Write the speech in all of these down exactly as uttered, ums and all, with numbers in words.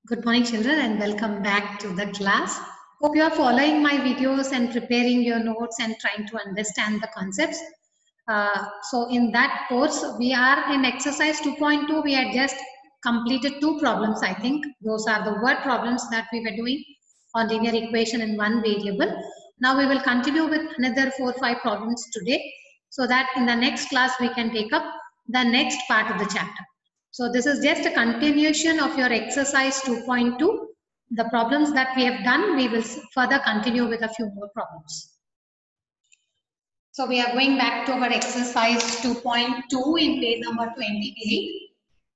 Good morning, children, and welcome back to the class. Hope you are following my videos and preparing your notes and trying to understand the concepts. Uh, so in that course, we are in exercise two point two. We had just completed two problems, I think. Those are the word problems that we were doing on linear equation in one variable. Now we will continue with another four or five problems today, so that in the next class we can take up the next part of the chapter. So this is just a continuation of your exercise two point two. The problems that we have done, we will further continue with a few more problems. So we are going back to our exercise two point two in page number twenty-eight.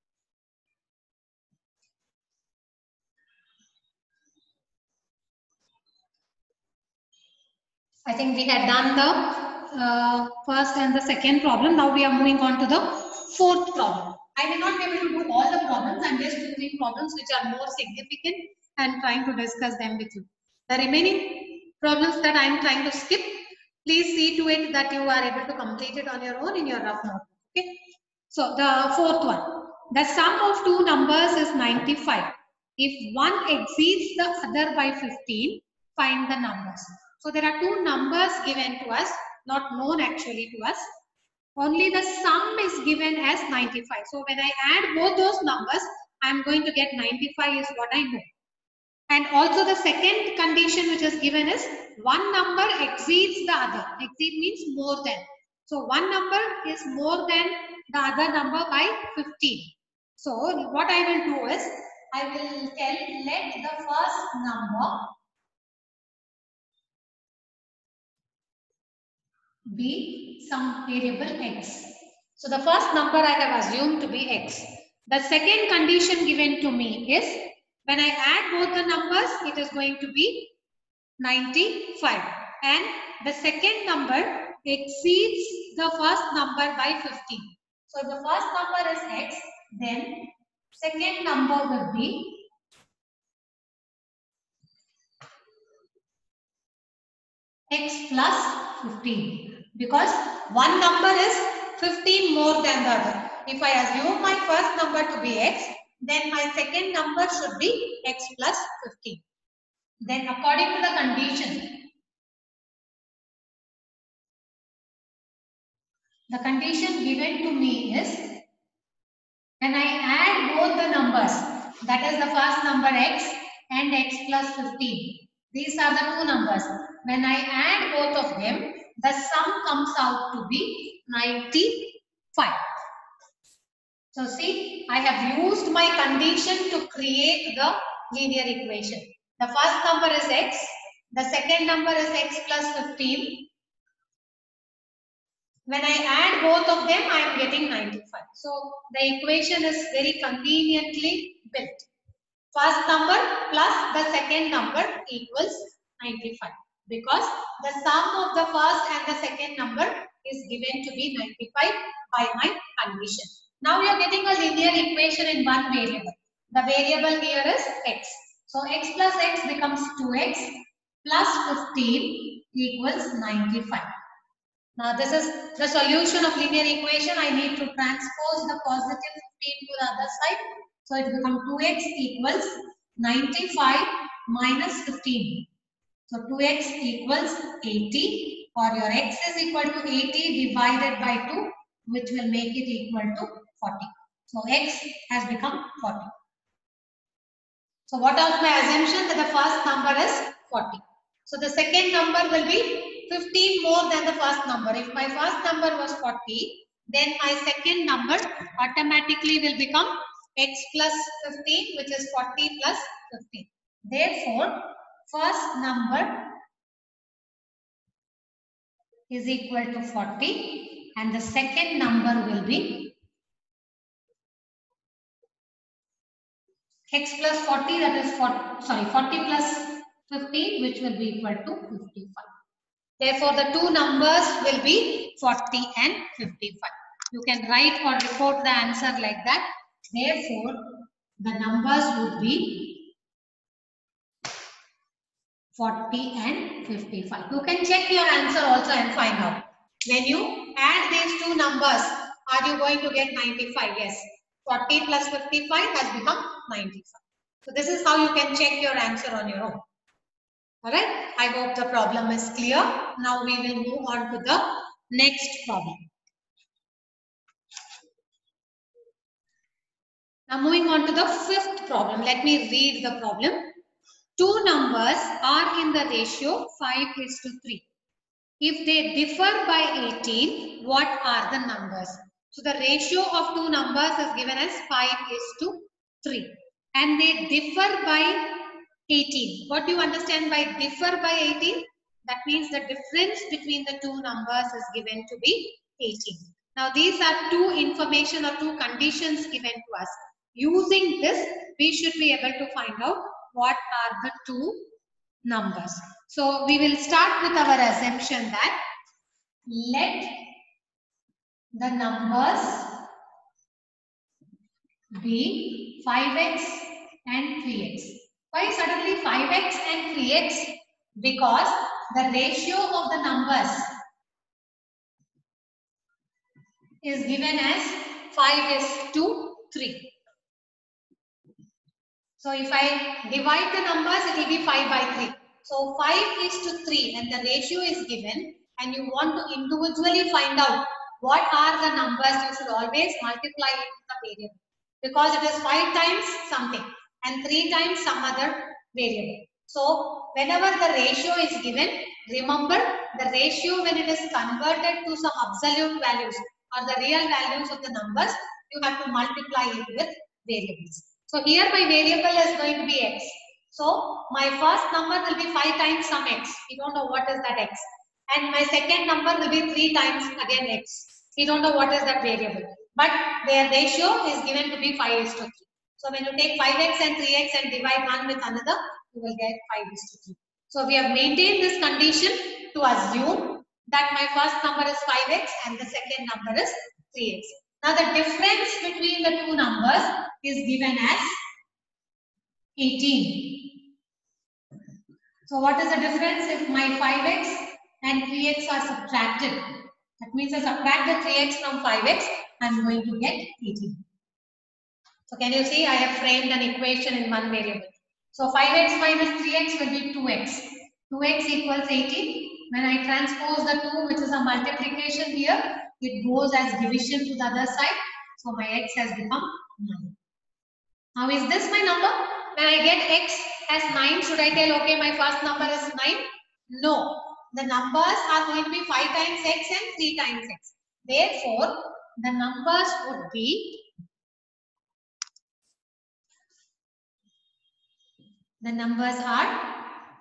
I think we had done the uh, first and the second problem. Now we are moving on to the fourth problem. I may not be able to do all the problems. I'm just choosing problems which are more significant and trying to discuss them with you. The remaining problems that I'm trying to skip, please see to it that you are able to complete it on your own in your rough notebook. Okay. So the fourth one. The sum of two numbers is ninety-five. If one exceeds the other by fifteen, find the numbers. So there are two numbers given to us, not known actually to us. Only the sum is given as ninety-five. So when I add both those numbers, I am going to get ninety-five is what I know. And also the second condition which is given is one number exceeds the other. Exceed means more than. So one number is more than the other number by fifteen. So what I will do is, I will tell let the first number be some variable x. So the first number I have assumed to be x. The second condition given to me is when I add both the numbers, it is going to be ninety-five. And the second number exceeds the first number by fifteen. So if the first number is x, then second number will be x plus fifteen. Because one number is fifteen more than the other. If I assume my first number to be x, then my second number should be x plus fifteen. Then according to the condition, the condition given to me is when I add both the numbers, that is the first number x and x plus fifteen. These are the two numbers. When I add both of them, the sum comes out to be ninety-five. So see, I have used my condition to create the linear equation. The first number is x. The second number is x plus fifteen. When I add both of them, I am getting ninety-five. So the equation is very conveniently built. First number plus the second number equals ninety-five. Because the sum of the first and the second number is given to be ninety-five by my condition. Now you are getting a linear equation in one variable. The variable here is x. So x plus x becomes two x plus fifteen equals ninety-five. Now this is the solution of linear equation. I need to transpose the positive fifteen to the other side. So it becomes two x equals ninety-five minus fifteen. So two x equals eighty, or your x is equal to eighty divided by two, which will make it equal to forty. So x has become forty. So what was my assumption? That the first number is forty. So the second number will be fifteen more than the first number. If my first number was forty, then my second number automatically will become x plus fifteen, which is forty plus fifteen. Therefore, first number is equal to forty and the second number will be x plus forty, that is forty, sorry, forty plus fifteen, which will be equal to fifty-five. Therefore, the two numbers will be forty and fifty-five. You can write or report the answer like that. Therefore, the numbers would be forty and fifty-five. You can check your answer also and find out. When you add these two numbers, are you going to get ninety-five? Yes. forty plus fifty-five has become ninety-five. So this is how you can check your answer on your own. Alright, I hope the problem is clear. Now we will move on to the next problem. Now moving on to the fifth problem. Let me read the problem. Two numbers are in the ratio five is to three. If they differ by eighteen, what are the numbers? So the ratio of two numbers is given as five is to three. And they differ by eighteen. What do you understand by differ by eighteen? That means the difference between the two numbers is given to be eighteen. Now these are two information or two conditions given to us. Using this, we should be able to find out what are the two numbers. So we will start with our assumption that let the numbers be five x and three x. Why suddenly five x and three x? Because the ratio of the numbers is given as five is to three. So if I divide the numbers, it will be five by three. So five is to three and the ratio is given, and you want to individually find out what are the numbers, you should always multiply it with the variable. Because it is five times something and three times some other variable. So whenever the ratio is given, remember the ratio when it is converted to some absolute values or the real values of the numbers, you have to multiply it with variables. So here my variable is going to be x. So my first number will be five times some x. We don't know what is that x. And my second number will be three times again x. We don't know what is that variable. But their ratio is given to be five is to three. So when you take five x and three x and divide one with another, you will get five is to three. So we have maintained this condition to assume that my first number is five x and the second number is three x. Now the difference between the two numbers is given as eighteen. So what is the difference if my five x and three x are subtracted? That means I subtract the three x from five x, I am going to get eighteen. So can you see I have framed an equation in one variable. So five x minus three x will be two x. two x equals eighteen. When I transpose the two, which is a multiplication here, it goes as division to the other side. So my x has become nine. Now is this my number? When I get x as nine, should I tell okay my first number is nine? No. The numbers are going to be five times x and three times x. Therefore, the numbers would be the numbers are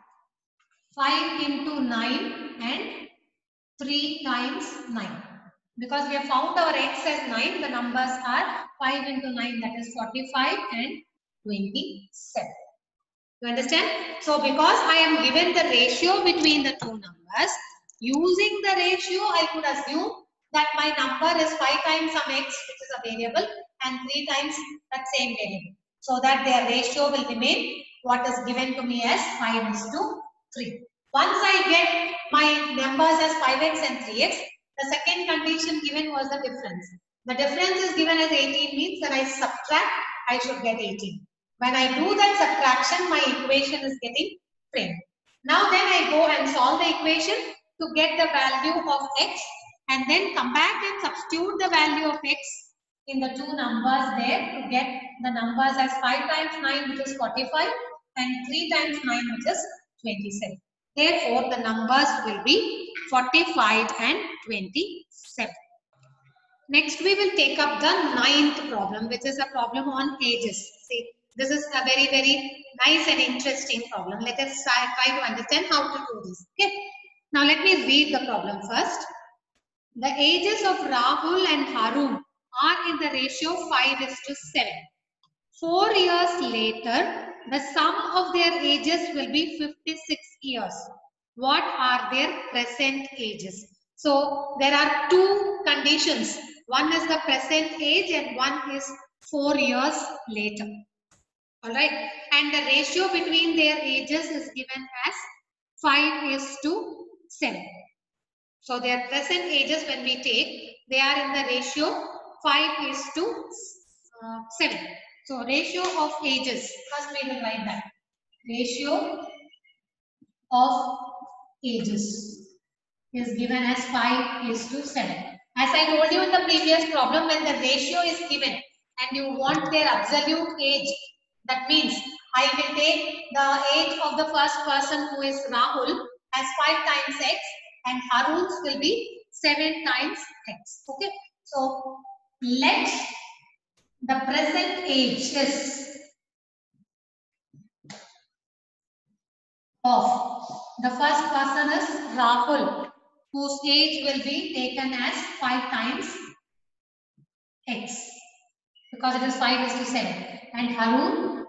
five into nine and three times nine. Because we have found our x as nine, the numbers are five into nine, that is forty-five and twenty-seven. You understand? So because I am given the ratio between the two numbers, using the ratio I could assume that my number is five times some x, which is a variable, and three times that same variable. So that their ratio will remain what is given to me as five is to three. Once I get my numbers as five x and three x, the second condition given was the difference. The difference is given as eighteen, means when I subtract, I should get eighteen. When I do that subtraction, my equation is getting framed. Now then I go and solve the equation to get the value of x, and then come back and substitute the value of x in the two numbers there to get the numbers as five times nine, which is forty-five, and three times nine, which is twenty-seven. Therefore, the numbers will be forty-five and twenty-seven. Next, we will take up the ninth problem, which is a problem on ages. See, this is a very, very nice and interesting problem. Let us try to understand how to do this. Okay. Now, let me read the problem first. The ages of Rahul and Harun are in the ratio five is to seven. Four years later, the sum of their ages will be fifty-six years. What are their present ages? So, there are two conditions. One is the present age and one is four years later. Alright. And the ratio between their ages is given as five is to seven. So, their present ages when we take, they are in the ratio five is to uh, seven. So ratio of ages, first we will write that. Ratio of ages is given as five is to seven. As I told you in the previous problem, when the ratio is given and you want their absolute age, that means I will take the age of the first person who is Rahul as five times x and Harun's will be seven times x. Okay. So let the present age is of the first person is Rahul, whose age will be taken as five times x because it is five is to seven, and Harun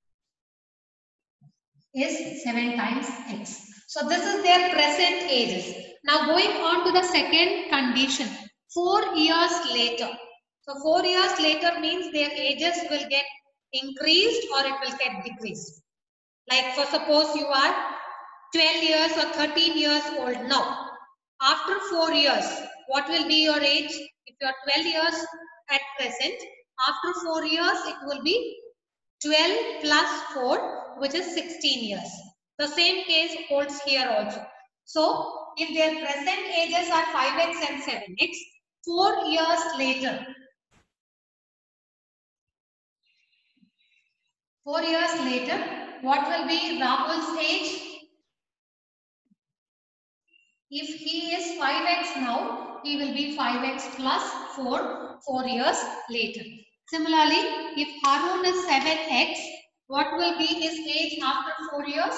is seven times x. So this is their present ages. Now going on to the second condition, four years later. So four years later means their ages will get increased or it will get decreased. Like for suppose you are twelve years or thirteen years old now. After four years, what will be your age? If you are twelve years at present, after four years, it will be twelve plus four, which is sixteen years. The same case holds here also. So, if their present ages are five x and seven x, four years later, four years later, what will be Rahul's age? If he is five x now, he will be five x plus four, four years later. Similarly, if Harun is seven x, what will be his age after four years?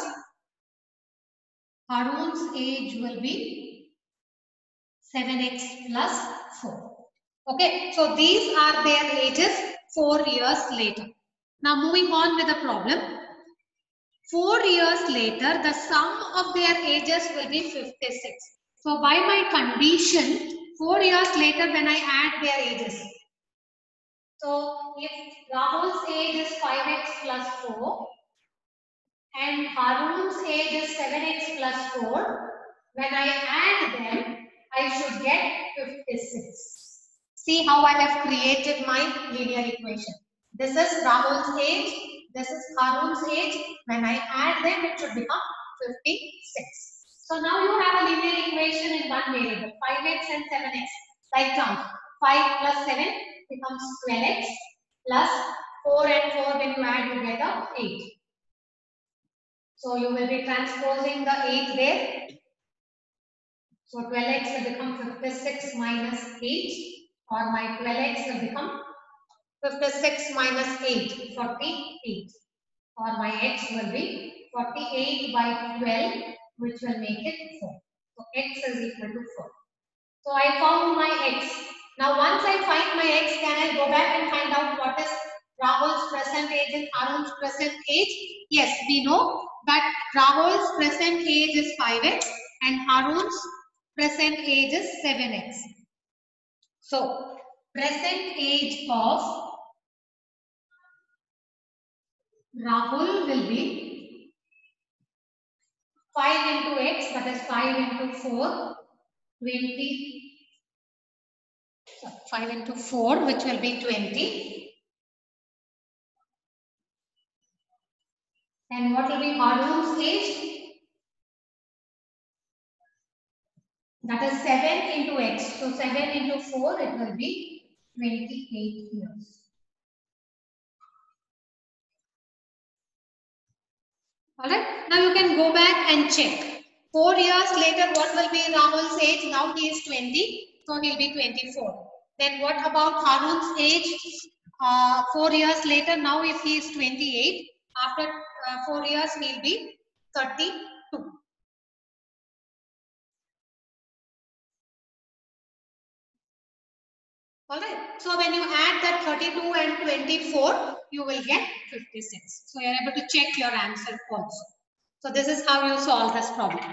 Harun's age will be seven x plus four. Okay, so these are their ages four years later. Now moving on with the problem. Four years later, the sum of their ages will be fifty-six. So by my condition, four years later when I add their ages. So if Rahul's age is five x plus four and Harun's age is seven x plus four, when I add them, I should get fifty-six. See how I have created my linear equation. This is Rahul's age, this is Harun's age. When I add them, it should become fifty-six. So now you have a linear equation in one variable, five x and seven x. Write down. five plus seven becomes twelve x plus four and four when you add together eight. So you will be transposing the eight there. So twelve x will become fifty-six minus eight, or my twelve x will become fifty-six minus eight, forty-eight, or my x will be forty-eight by twelve, which will make it four. So x is equal to four. So I found my x. Now once I find my x, can I go back and find out what is Rahul's present age and Harun's present age? Yes, we know that Rahul's present age is five x and Harun's present age is seven x. So present age of Rahul will be five into x, that is five into four, twenty. five into four, which will be twenty. And what will be Harun's age? That is seven into x. So seven into four, it will be twenty-eight years. Alright, now you can go back and check. Four years later, what will be Rahul's age? Now he is twenty, so he will be twenty-four. Then what about Harun's age? Uh, four years later, now if he is twenty-eight, after uh, four years, he will be thirty-two. Alright, so when you add that thirty-two and twenty-four, you will get fifty-six. So you are able to check your answer also. So this is how you solve this problem.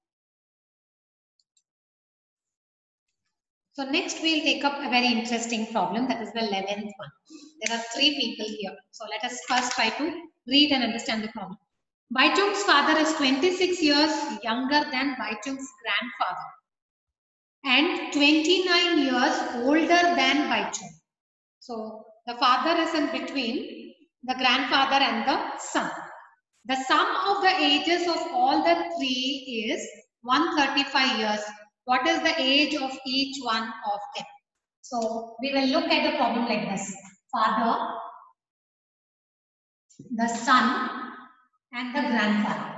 So next we will take up a very interesting problem, that is the eleventh one. There are three people here. So let us first try to read and understand the problem. Baichung's father is twenty-six years younger than Baichung's grandfather and twenty-nine years older than Baichung. So the father is in between the grandfather and the son. The sum of the ages of all the three is one hundred thirty-five years. What is the age of each one of them? So we will look at the problem like this. Father, the son, and the grandfather.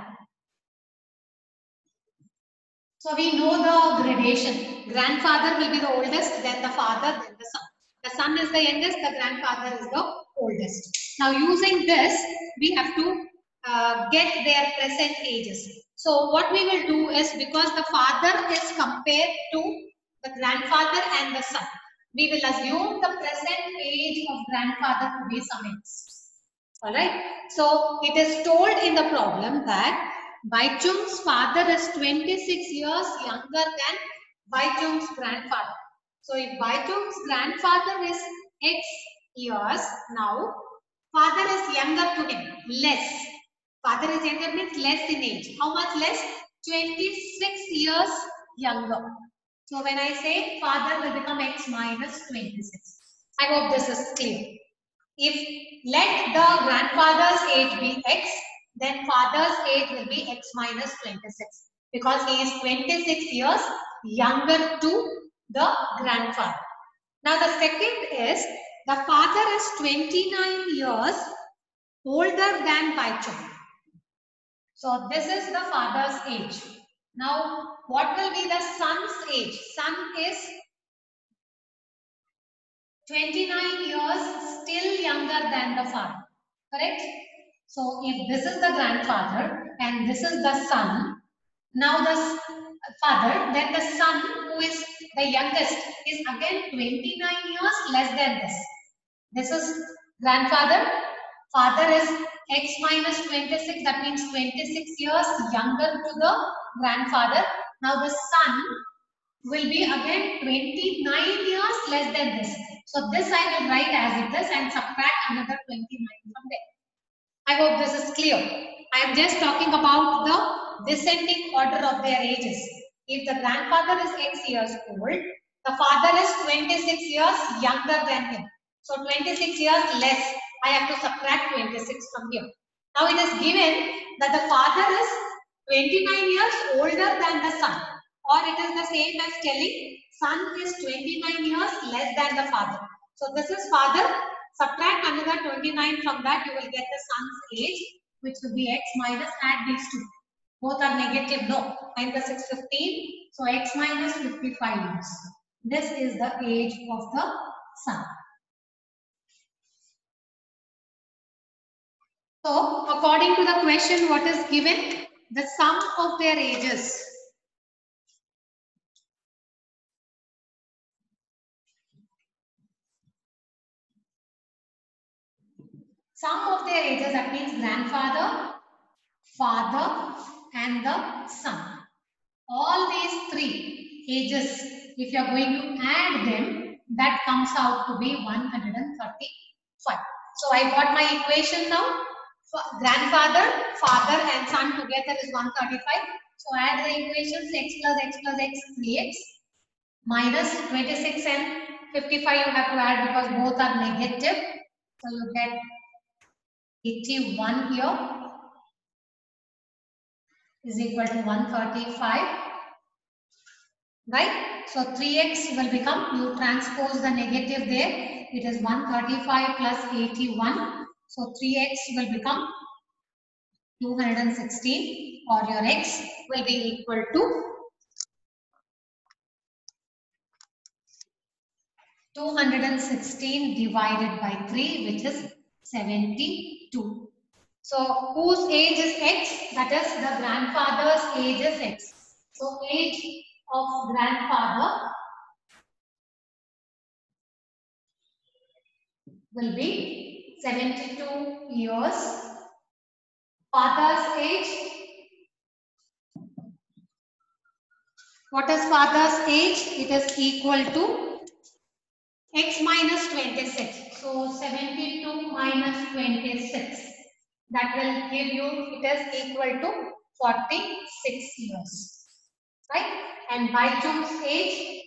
So we know the gradation. Grandfather will be the oldest, then the father, then the son. The son is the youngest, the grandfather is the oldest. Now using this, we have to uh, get their present ages. So what we will do is, because the father is compared to the grandfather and the son, we will assume the present age of grandfather to be some x. Alright. So it is told in the problem that Baichung's father is twenty-six years younger than Baichung's grandfather. So if Baichung's grandfather is X years, now father is younger to him, less. Father is younger means less in age. How much less? twenty-six years younger. So when I say father will become X minus twenty-six. I hope this is clear. If let the grandfather's age be X, then father's age will be X minus twenty-six, because he is twenty-six years younger to the grandfather. Now the second is, the father is twenty-nine years older than Baichung. So this is the father's age. Now what will be the son's age? Son is twenty-nine years still younger than the father. Correct? So if this is the grandfather and this is the son, now the father, then the son, who is the youngest, is again twenty-nine years less than this. This is grandfather. Father is X minus twenty-six, that means twenty-six years younger to the grandfather. Now the son will be again twenty-nine years less than this. So this I will write as it is and subtract another twenty-nine from there. I hope this is clear. I am just talking about the descending order of their ages. If the grandfather is X years old, the father is twenty-six years younger than him. So twenty-six years less. I have to subtract twenty-six from here. Now it is given that the father is twenty-nine years older than the son. Or it is the same as telling son is twenty-nine years less than the father. So this is father. Subtract another twenty-nine from that, you will get the son's age, which will be X minus, add these two. Both are negative, no. nine plus six, fifteen. So X minus fifty-five years. This is the age of the son. So according to the question, what is given? The sum of their ages. Sum of their ages, that means grandfather, father, and the son. All these three ages, if you are going to add them, that comes out to be one hundred thirty-five. So I got my equation now. Grandfather, father, and son together is one hundred thirty-five. So add the equations, x plus x plus x, three x, minus twenty-six and fifty-five you have to add because both are negative. So you get eighty-one here is equal to one hundred thirty-five, right? So three x will become, you transpose the negative there, it is one hundred thirty-five plus eighty-one. So three x will become two hundred sixteen, or your x will be equal to two hundred sixteen divided by three, which is seventy-two. So whose age is x? That is the grandfather's age is x. So age of grandfather will be seventy-two years. Father's age, what is father's age? It is equal to x minus twenty-six. So seventy-two minus twenty-six. That will give you, it is equal to forty-six years. Right? And Baichung's age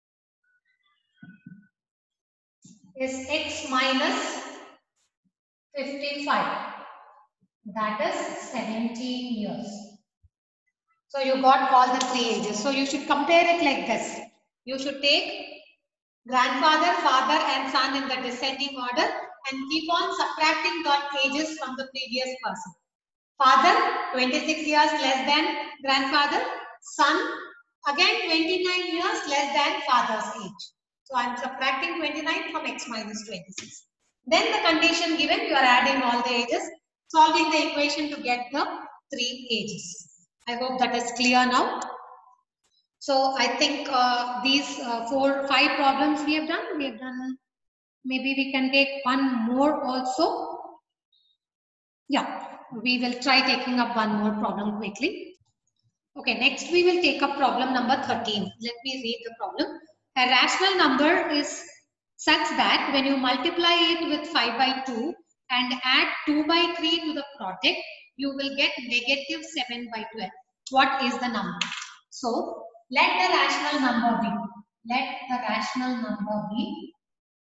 is x minus fifty-five. That is seventeen years. So you got all the three ages. So you should compare it like this. You should take grandfather, father and son in the descending order and keep on subtracting the ages from the previous person. Father, twenty-six years less than grandfather. Son, again twenty-nine years less than father's age. So I am subtracting twenty-nine from x minus twenty-six. Then the condition given, you are adding all the ages, solving the equation to get the three ages. I hope that is clear now. So I think uh, these uh, four, five problems we have done. We have done. Maybe we can take one more also. Yeah, we will try taking up one more problem quickly. Okay, next we will take up problem number thirteen. Let me read the problem. A rational number is such that when you multiply it with five by two and add two by three to the product, you will get negative seven by twelve. What is the number? So, let the rational number be. Let the rational number be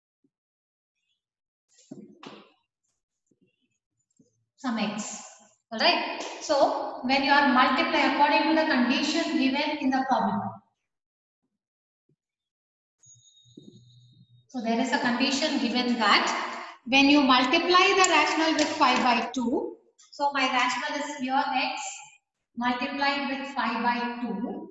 some x. Alright. So, when you are multiplying according to the condition given in the problem. So, there is a condition given that when you multiply the rational with five by two, so my rational is here x multiplied with five by two.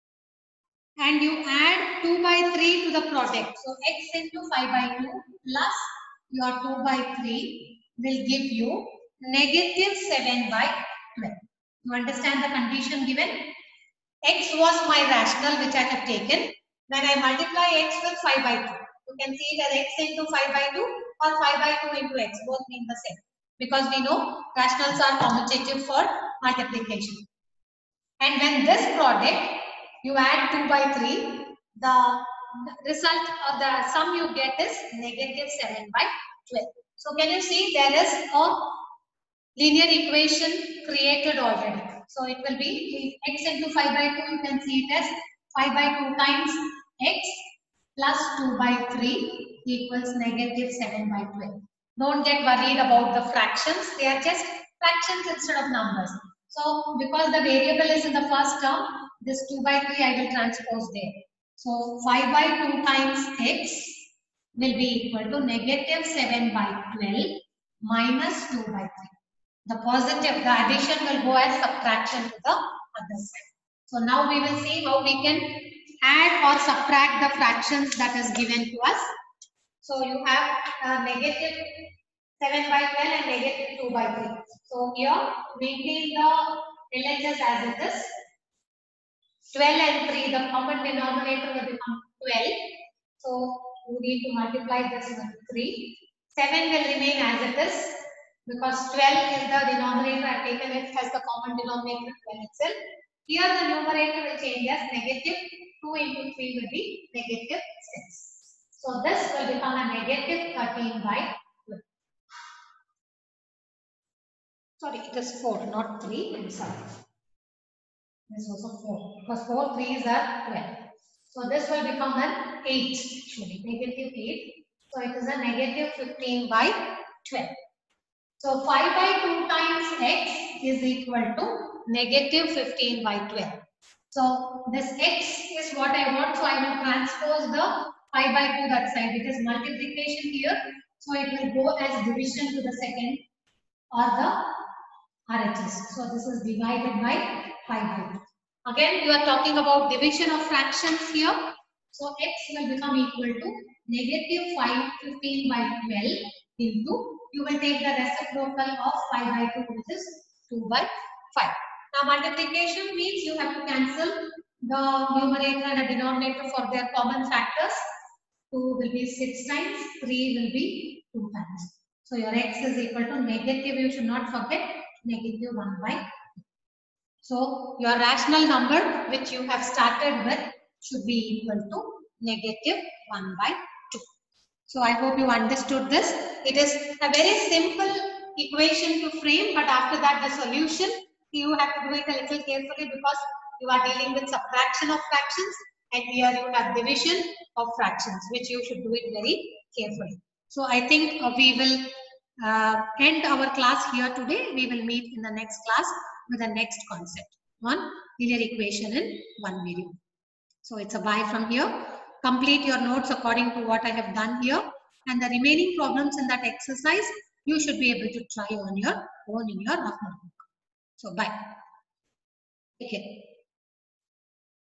And you add two by three to the product. So, x into five by two plus your two by three will give you negative seven by twelve. You understand the condition given? X was my rational which I have taken. When I multiply x with five by two, you can see that x into five by two or five by two into x, both mean the same. Because we know rationals are commutative for multiplication. And when this product, you add two by three, the result or the sum you get is negative seven by twelve. So can you see there is a linear equation created already. So it will be x into five by two, you can see it as five by two times x plus two by three equals negative seven by twelve. Don't get worried about the fractions, they are just fractions instead of numbers. So because the variable is in the first term, this two by three I will transpose there. So five by two times x will be equal to negative seven by twelve minus two by three. The positive, the addition will go as subtraction to the other side. So now we will see how we can add or subtract the fractions that is given to us. So you have uh, negative seven by twelve and negative two by three. So here maintain the L H S as it is. twelve and three, the common denominator will become twelve. So you need to multiply this with three. seven will remain as it is because twelve is the denominator. I have taken it as the common denominator twelve itself. Here the numerator will change as negative two into three will be negative six. So this will become a negative thirteen by twelve. Sorry, it is four, not three. I'm sorry. This was a four because four threes are twelve. So this will become an eight, actually, negative eight. So it is a negative fifteen by twelve. So five by two times x is equal to negative fifteen by twelve. So this x is what I want. So I will transpose the five by two that side. It is multiplication here. So it will go as division to the second or the R H S. So this is divided by five by two. Again, you are talking about division of fractions here. So x will become equal to negative five fifteen by twelve into, you will take the reciprocal of five by two, which is two by five. Now multiplication means you have to cancel the numerator and the denominator for their common factors. two will be six times, three will be two times. So your x is equal to negative, you should not forget, negative one by two. So your rational number which you have started with should be equal to negative one by two. So I hope you understood this. It is a very simple equation to frame, but after that the solution, you have to do it a little carefully because you are dealing with subtraction of fractions and here you have division of fractions, which you should do it very carefully. So I think uh, we will uh, end our class here today. We will meet in the next class with the next concept on linear equation in one video. So it's a bye from here. Complete your notes according to what I have done here, and the remaining problems in that exercise you should be able to try on your own in your rough notebook. So bye. Take care.